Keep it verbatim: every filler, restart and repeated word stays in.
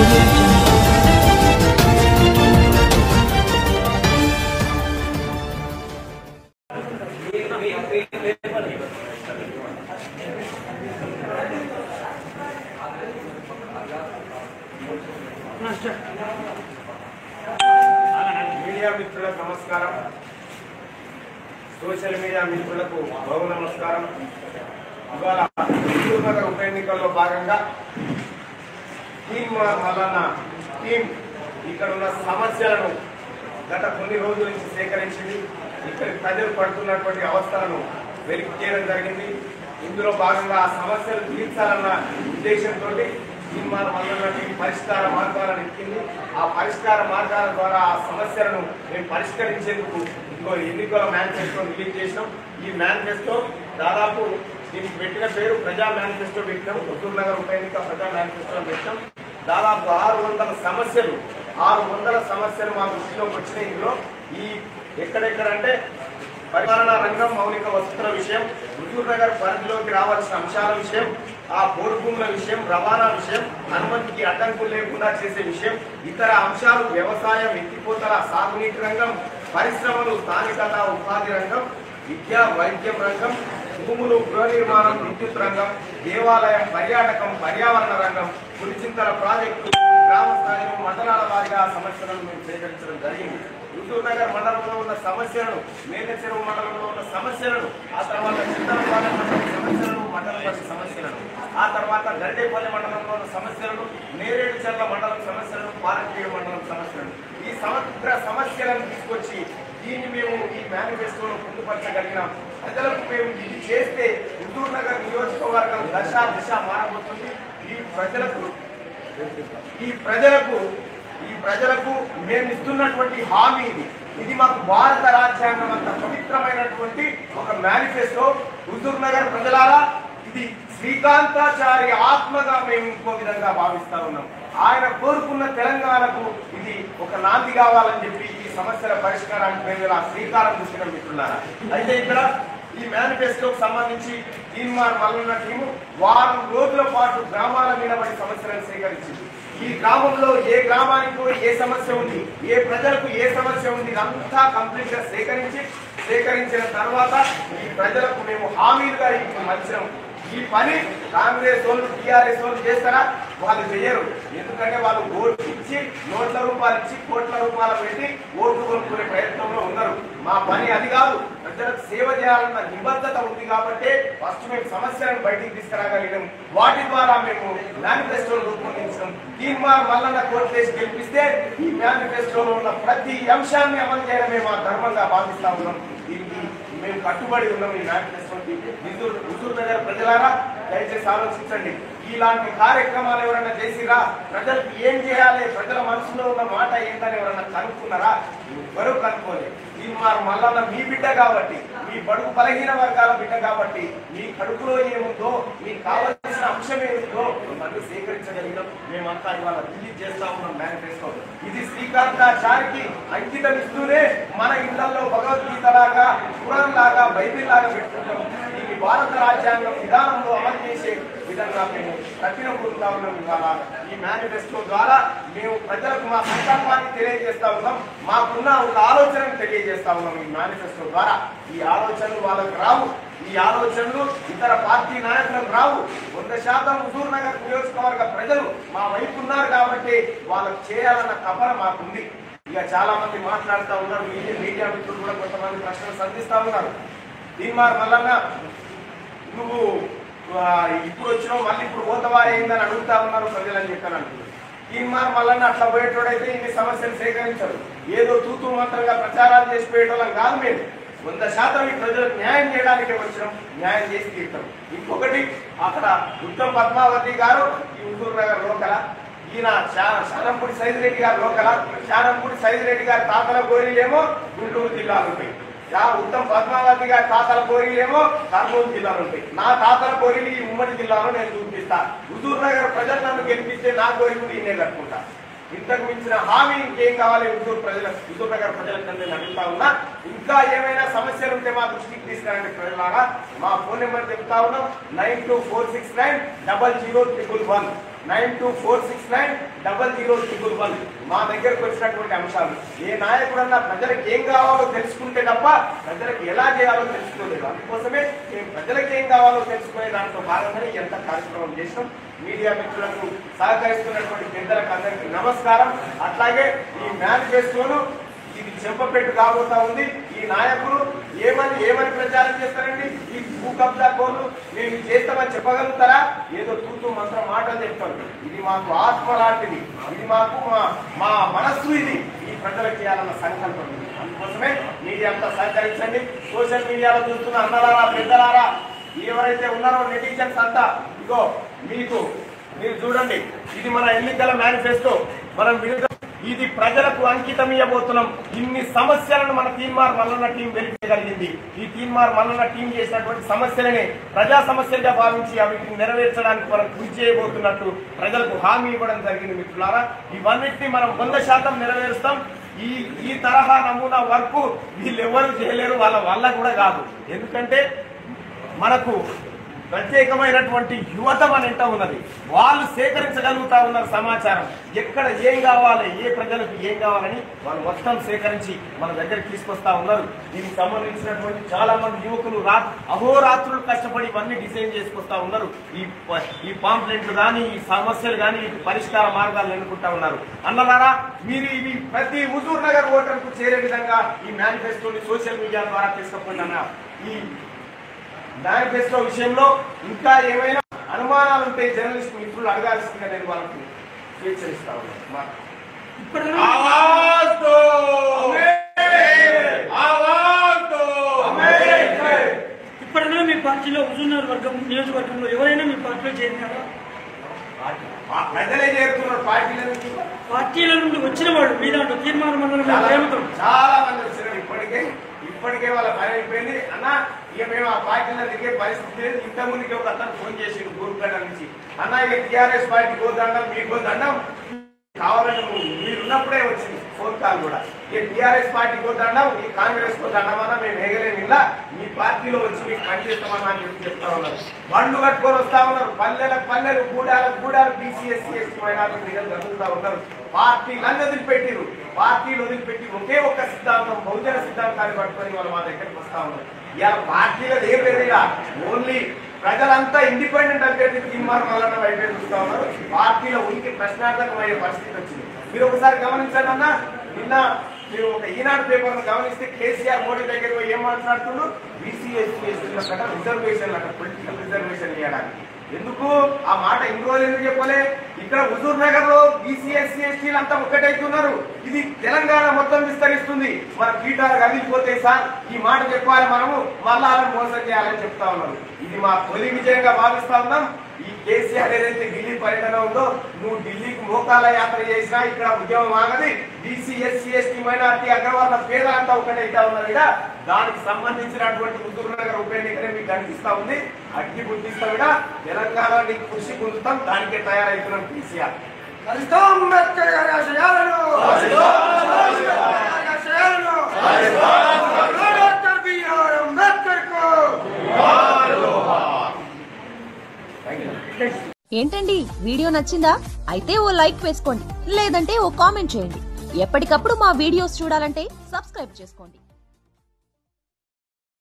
Media మిత్రులకు నమస్కారం. Social media మిత్రులకు బహు నమస్కారం. ఇవాళ హుజూర్ నగర్ ఉప ఎన్నికల్లో భాగంగా టీం మల్లన్న టీం ఇక్కడ ఉన్న సమస్యలను గత కొన్ని రోజుల నుంచి సేకరించింది. ఇక్కడ ప్రజలు పడుతున్నటువంటి అవస్థలను వెలికి తీయడం జరిగింది. ఇందులో భాగంగా ఆ సమస్యలు తీర్చాలన్న ఉద్దేశంతో తీర్మాన మల్లన్న పరిష్కార మార్గాలను ఎక్కింది. ఆ పరిష్కార మార్గాల ద్వారా ఆ సమస్యలను మేము పరిష్కరించేందుకు ఇంకో ఎన్నికల మేనిఫెస్టో రిలీజ్ చేసినాం. ఈ మేనిఫెస్టో దాదాపు దీనికి పెట్టిన పేరు ప్రజా మేనిఫెస్టో పెట్టినాం. హుజూర్ నగర్ ఉప ఎన్నిక ప్రజా మేనిఫెస్టో పెట్టినాం. దాదాపు ఆరు వందల సమస్యలు ఆరు వందల సమస్యలు మా దృష్టిలోకి వచ్చినాయి. ఇందులో ఈ ఎక్కడెక్కడంటే పరిపాలన రంగం, మౌలిక వసతుల విషయం, హుజూర్ నగర్ పరిధిలోకి రావాల్సిన అంశాల విషయం, ఆ బోర్డు భూముల విషయం, రవాణా విషయం, అనుమతికి అడ్డంకులు లేకుండా చేసే విషయం, ఇతర అంశాలు, వ్యవసాయం, ఎత్తిపోతల, సాగునీటి రంగం, పరిశ్రమలు, స్థానికత, ఉపాధి రంగం, విద్య, వైద్యం రంగం, భూములు, గృహ నిర్మాణం, విద్యుత్ రంగం, దేవాలయం, పర్యాటకం, పర్యావరణ రంగం, పులిచింతల ప్రాజెక్టు, గ్రామ స్థాయిలో మండలాల వారిగా సమస్యలను మేము సేకరించడం జరిగింది. హుజూర్ నగర్ మండలంలో ఉన్న సమస్యలను, మేకచెరువు మండలంలో ఉన్న సమస్యలను, ఆ తర్వాత చింతలపాలెం మండలం సమస్యలను, మండల సమస్యలను, ఆ తర్వాత గండేపల్లి మండలంలో ఉన్న సమస్యలను, నేరేడు చెర్ల మండలం సమస్యలను, పాలకేడు మండలం సమస్యలను, ఈ సమగ్ర సమస్యలను తీసుకొచ్చి దీన్ని మేము ఈ మేనిఫెస్టోలో పొందుపరచగలిగినాం. ప్రజలకు మేము ఇది చేస్తే హుజూర్ నగర్ నియోజకవర్గం దశ దిశ మారబోతుంది. ఈ ప్రజలకు ఈ ప్రజలకు ఈ ప్రజలకు మేము ఇస్తున్నటువంటి హామీ ఇది ఇది మాకు భారత రాజ్యాంగం అంత పవిత్రమైనటువంటి ఒక మేనిఫెస్టో. హుజూర్ నగర్ ప్రజలారా, ఇది శ్రీకాంతాచారి ఆత్మగా మేము ఇంకో విధంగా భావిస్తా ఉన్నాం. ఆయన కోరుకున్న తెలంగాణకు ఇది ఒక నాంది కావాలని చెప్పి ఈ సమస్యల పరిష్కారానికి మేము శ్రీకారం చుట్టిన మిత్రులారా. అయితే ఇక్కడ ఈ మేనిఫెస్టోకు సంబంధించి తీర్మాన మల్లన్న టీము వారం రోజుల పాటు గ్రామాల నిలబడి సమస్యలను సేకరించింది. ఈ గ్రామంలో ఏ గ్రామానికి ఏ సమస్య ఉంది, ఏ ప్రజలకు ఏ సమస్య ఉంది, ఇదంతా కంప్లీట్ గా సేకరించి సేకరించిన తర్వాత ఈ ప్రజలకు మేము హామీలుగా ఇప్పుడు మలిచాము. ఈ పని కాంగ్రెస్ వాళ్ళు, టీఆర్ఎస్ వాళ్ళు చేస్తారా? వాళ్ళు చేయరు. ఎందుకంటే వాళ్ళు ఓట్లు ఇచ్చి నోట్ల రూపాయలు ఇచ్చి కోట్ల రూపాయలు పెట్టి ఓట్లు కొనుక్కునే ప్రయత్నంలో ఉన్నారు. మా పని అది కాదు. ప్రజలకు సేవ చేయాలన్న నిబద్ధత ఉంది కాబట్టి ఫస్ట్ మేము సమస్యలను బయటికి తీసుకురాగలిగాం. వాటి ద్వారా మేము మేనిఫెస్టోను రూపొందించాం. తీర్మాన మల్లన్న కోర్టు చేసి గెలిపిస్తే ఈ మేనిఫెస్టోలో ఉన్న ప్రతి అంశాన్ని అమలు చేయడమే మా ధర్మంగా భావిస్తా ఉన్నాం. దీనికి మేము కట్టుబడి ఉన్నాం. ఈ మేనిఫెస్టోకి హుజూర్ హుజూర్ నగర్ ప్రజలారా, దయచేసి ఆలోచించండి. ఇలాంటి కార్యక్రమాలు ఎవరైనా చేసిరా? ప్రజలకు ఏం చేయాలి, ప్రజల మనసులో ఉన్న మాట ఏంటని ఎవరైనా కనుక్కున్నారా? ఎవరు కనుక్కోలేదు. తీర్మాన మల్లన్న మీ బిడ్డ కాబట్టి, మీ బడుగు బలహీన వర్గాల బిడ్డ కాబట్టి, మీ కడుపులో ఏముందో, మీకు కావాల్సిన అంశం ఏముందో మనం సేకరించగలిగినాం. మేమంతా ఇవాళ రిలీజ్ చేస్తా ఉన్నాం మేనిఫెస్టో. ఇది శ్రీకాంతాచారికి అంకితం ఇస్తూనే మన ఇళ్లలో భగవద్గీత లాగా, పురాణ్ లాగా, బైబిల్ లాగా పెట్టుకుంటాం. దీన్ని భారత రాజ్యాంగం విధానంలో అమలు చేసే విధంగా మేము కఠిన పొందుతా ఉన్నాం. ఇవాళ ఈ మేనిఫెస్టో ద్వారా మేము ప్రజలకు మా సంకల్పాన్ని తెలియజేస్తా ఉన్నాం. మాకున్న ఒక ఆలోచనను తెలియజేస్తా ఉన్నాం. ఈ మేనిఫెస్టో ద్వారా ఈ ఆలోచనలు వాళ్ళకు రావు. ఈ ఆలోచనలు ఇతర పార్టీ నాయకులకు రావు. వంద శాతం హుజూర్ నగర్ నియోజకవర్గ ప్రజలు మా వైపు ఉన్నారు కాబట్టి వాళ్ళకు చేయాలన్న తపన మాకుంది. ఇక చాలా మంది మాట్లాడుతూ ఉన్నారు. మీడియా మిత్రులు కూడా కొంతమంది ప్రశ్నలు సంధిస్తా ఉన్నారు. తీర్మాన మల్లన్న, నువ్వు ఇప్పుడు వచ్చినావు, మళ్ళీ ఇప్పుడు పోతవా ఏందని అడుగుతా ఉన్నారు ప్రజలు అని చెప్పాను అంటున్నారు. తీర్మాన మల్లన్న అట్లా పోయేటోడైతే ఇన్ని సమస్యలు సేకరించరు. ఏదో తూతూ మంత్రంగా ప్రచారాలు చేసి పోయేటోళ్ళం కాదు. మేము వంద శాతం ఈ ప్రజలకు న్యాయం చేయడానికి వచ్చినాం. న్యాయం చేసి తీర్థం. ఇంకొకటి, అక్కడ ఉత్తమ్ పద్మావతి గారు ఈ హుజూర్ నగర్ లోకల, ఈయన శానంపూడి సైదిరెడ్డి గారు లోకల. శానంపూడి సైదిరెడ్డి గారి తాతల గోరీలేమో గుంటూరు జిల్లాలో ఉంటాయి. ఉత్తమ్ పద్మావతి గారి తాతల కోరిలేమో కర్నూలు జిల్లాలో ఉంటాయి. నా తాతల కోరిలు ఈ ఉమ్మడి జిల్లాలో నేను చూపిస్తా. హుజూర్ నగర్ ప్రజలు నన్ను గెలిపిస్తే నా కోరిక నేనే కట్టుకుంటా. ఇంతకు మించిన హామీ ఇంకేం కావాలి హుజూర్ ప్రజల హుజూర్ నగర్ ప్రజలకు నేను అడుగుతా ఉన్నా. ఇంకా ఏమైనా సమస్యలు ఉంటే మా దృష్టికి తీసుకురండి ప్రజలారా. మా ఫోన్ నెంబర్ చెప్తా ఉన్నాం, nine two four six nine double zero triple one nine two four six nine double zero triple one మా దగ్గరకు వచ్చినటువంటి అంశాలు. ఏ నాయకుడన్నా ప్రజలకు ఏం కావాలో తెలుసుకుంటే తప్ప ప్రజలకు ఎలా చేయాలో తెలుసుకోలేదు. అందుకోసమే మేము ప్రజలకు ఏం కావాలో తెలుసుకునే దాంట్లో భాగంగానే ఎంత కార్యక్రమం చేసినాం. మీడియా మిత్రులకు సహకరిస్తున్నటువంటి పెద్దలకు అందరికీ నమస్కారం. అట్లాగే ఈ మేనిఫెస్టోను ఇది చెప్పపెట్టు కాబోతా ఉంది. ఈ నాయకులు ఏమని ఏమని ప్రచారం చేస్తారండి? ఈ భూ కబ్జా కోర్లు మేము చేస్తామని చెప్పగలుగుతారా? ఏదో తూతూ మంత్రం మాటలు చెప్తారు. ఇది మాకు ఆత్మ లాంటిది, ఇది మాకు మా మా మనస్సు, ఇది ఈ ప్రజలకు చేయాలన్న సంకల్పం. అందుకోసమే మీడియా అంతా సహకరించండి. సోషల్ మీడియాలో చూస్తున్న అన్నలారా పెద్దలారా ఎవరైతే ఉన్నారో నెటిజన్స్ అంతా, ఇగో మీకు మీరు చూడండి, ఇది మన ఎన్నికల మేనిఫెస్టో. మనం విడుదల ఇది ప్రజలకు అంకితం ఇవ్వబోతున్నాం. ఇన్ని సమస్యలను మన తీన్మార్ మల్లన్న టీం వెలిపించగలిగింది. ఈ తీన్మార్ మల్లన్న టీం చేసినటువంటి సమస్యలనే ప్రజా సమస్యలుగా భావించి వీటిని నెరవేర్చడానికి మనం కృషి చేయబోతున్నట్టు ప్రజలకు హామీ ఇవ్వడం జరిగింది. మిత్రులారా, ఇవన్నిటినీ మనం వంద శాతం నెరవేరుస్తాం. ఈ ఈ తరహా నమూనా వర్క్ వీళ్ళు ఎవరు చేయలేరు, వాళ్ళ వల్ల కూడా కాదు. ఎందుకంటే మనకు ప్రత్యేకమైనటువంటి యువత మన ఇంట ఉన్నది. వాళ్ళు సేకరించగలుగుతా ఉన్నారు సమాచారం. ఎక్కడ ఏం కావాలి, ఏ ప్రజలకు ఏం కావాలని వాళ్ళు మొత్తం సేకరించి మన దగ్గరికి తీసుకొస్తా ఉన్నారు. దీనికి సంబంధించినటువంటి చాలా మంది యువకులు రా అహోరాత్రులు కష్టపడి ఇవన్నీ డిజైన్ చేసుకొస్తా ఉన్నారు. ఈ ఈ పాంప్లెంట్లు కానీ, ఈ సమస్యలు కానీ, పరిష్కార మార్గాలు ఎన్నుకుంటా ఉన్నారు. అన్నలారా, మీరు ఇవి ప్రతి హుజూర్ నగర్ ఓటర్కు చేరే విధంగా ఈ మేనిఫెస్టోని సోషల్ మీడియా ద్వారా తీసుకుపోయినా ఈ మేనిఫెస్టో విషయంలో ఇంకా ఏమైనా అనుమానాలు ఉంటే జర్నలిస్ట్ మిత్రులు అడగాల్సిందిగా నేను వాళ్ళకి హెచ్చరిస్తా ఉన్నాను. ఇప్పటిలో మీ పార్టీలో హుజూర్నగర్ వర్గం నియోజకవర్గంలో ఎవరైనా మీ పార్టీలో చేరినారా? ప్రజలే చేరుతున్నారు. పార్టీల నుంచి పార్టీల నుండి వచ్చిన వాడు మీ దాంట్లో తీర్మానం చాలా మంది వచ్చినారు. ఇప్పటికే ఇప్పటికే వాళ్ళ పని అయిపోయింది. అన్న ఇక మేము ఆ పార్టీలో తిరిగే పరిస్థితి లేదు. ఇంత ముందుకే ఒక అతను ఫోన్ చేసిండు గూరుగడ్డ నుంచి, అన్న ఇక టీఆర్ఎస్ పార్టీ గోదండం మీకు దండం కావాలని మీరున్నప్పుడే వచ్చింది ఫోన్ కాల్ కూడా. ఈ టీఆర్ఎస్ పార్టీ దండం, ఈ కాంగ్రెస్ దండం అన్నా మేము వేయలేము. ఇలా మీ పార్టీలో వచ్చి మీకు పనిచేస్తామన్నా అని చెప్పి చెప్తా ఉన్నారు. బండ్లు కట్టుకొని వస్తా ఉన్నారు. పల్లెలకు పల్లెలు, గూడాలకు గూడాలు, బీసీ ఎస్సీ ఎస్టీ మైనార్టీ జరుగుతూ ఉన్నారు. పార్టీలన్నీ వదిలిపెట్టిరు. పార్టీలు వదిలిపెట్టి ఒకే ఒక్క సిద్ధాంతం, బహుజన సిద్ధాంతాన్ని పట్టుకొని వాళ్ళు మా దగ్గరికి వస్తా ఉన్నారు. ఇలా పార్టీలో ఏం లేదు. ఇలా ఓన్లీ ప్రజలంతా ఇండిపెండెంట్ అభ్యర్థి తీర్మానం వలన వైపు చూస్తా ఉన్నారు. పార్టీలో ఉనికి ప్రశ్నార్థకమయ్యే పరిస్థితి వచ్చింది. మీరు ఒకసారి గమనించండి అన్న, నిన్న మీరు ఒక ఈనాడు పేపర్ గమనిస్తే కేసీఆర్ మోడీ దగ్గర పోయి ఏం మాట్లాడుతుండ్రు? బీసీ ఎస్సీ ఎస్టీల కట్ట రిజర్వేషన్ అట, పొలిటికల్ రిజర్వేషన్ ఇవ్వడానికి. ఎందుకు ఆ మాట ఇన్ని రోజులు ఎందుకు చెప్పలే? ఇక్కడ హుజూర్ నగర్ లో బీసీ ఎస్సీ ఎస్టీలు అంతా ఒక్కటైతున్నారు. ఇది తెలంగాణ మొత్తం విస్తరిస్తుంది. మన పీఠాలు కదిలిపోతే సార్ ఈ మాట చెప్పాలి, మనము మళ్ళా మోసం చేయాలని చెప్తా ఉన్నారు. ఇది మా తొలి విజయంగా భావిస్తా ఉన్నాం. ఈ కేసీఆర్ ఏదైతే ఢిల్లీ పర్యటన ఉందో, నువ్వు ఢిల్లీకి మోకాల యాత్ర చేసినా ఇక్కడ ఉద్యమం ఆగది. బీసీ ఎస్సీ ఎస్టీ మైనార్టీ అగ్రవర్ణ పేదలంతా ఒకటైతా ఉన్నారు. ఇక్కడ దానికి సంబంధించినటువంటి హుజూర్ నగర్ ఉప ఎన్నికనే మీకు కనిపిస్తా ఉంది. అగ్గి గుర్తిస్తాం. ఇక్కడ తెలంగాణ నీకు కృషి పొందుతాం, దానికే తయారైతున్నాం. కేసీఆర్ అంబేద్కర్ గారి ఆశయాలను ఏంటండి, వీడియో నచ్చిందా? అయితే ఓ లైక్ వేసుకోండి, లేదంటే ఓ కామెంట్ చేయండి. ఎప్పటికప్పుడు మా వీడియోస్ చూడాలంటే సబ్స్క్రైబ్ చేసుకోండి.